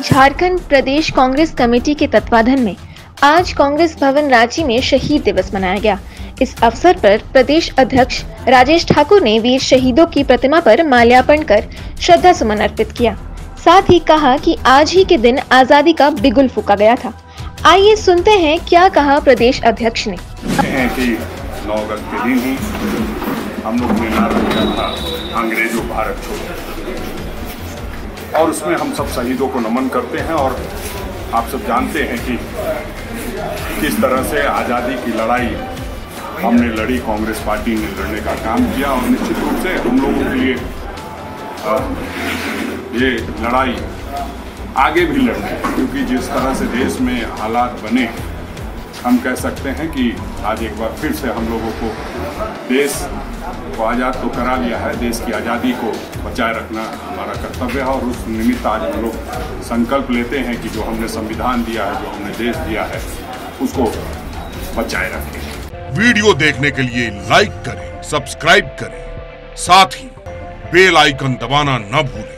झारखंड प्रदेश Congress committee के तत्वाधान में आज कांग्रेस भवन रांची में शहीद दिवस मनाया गया। इस अवसर पर प्रदेश अध्यक्ष राजेश ठाकुर ने वीर शहीदों की प्रतिमा पर माल्यार्पण कर श्रद्धा सुमन अर्पित किया। साथ ही कहा कि आज ही के दिन आजादी का बिगुल फूंका गया था। आइए सुनते हैं क्या कहा प्रदेश अध्यक्ष ने। 9 अगस्त के दिन ही हम लोग ने नारा दिया था अंग्रेजों भारत छोड़ो, और उसमें हम सब शहीदों को नमन करते हैं। और आप सब जानते हैं कि किस तरह से आज़ादी की लड़ाई हमने लड़ी, कांग्रेस पार्टी ने लड़ने का काम किया। और निश्चित रूप से हम लोगों के लिए ये लड़ाई आगे भी लड़नी है, क्योंकि जिस तरह से देश में हालात बने, हम कह सकते हैं कि आज एक बार फिर से हम लोगों को देश को आज़ाद तो करा लिया है, देश की आज़ादी को बचाए रखना हमारा कर्तव्य है। और उस निमित्त आज हम लोग संकल्प लेते हैं कि जो हमने संविधान दिया है, जो हमने देश दिया है, उसको बचाए रखें। वीडियो देखने के लिए लाइक करें, सब्सक्राइब करें, साथ ही बेल आइकन दबाना न भूलें।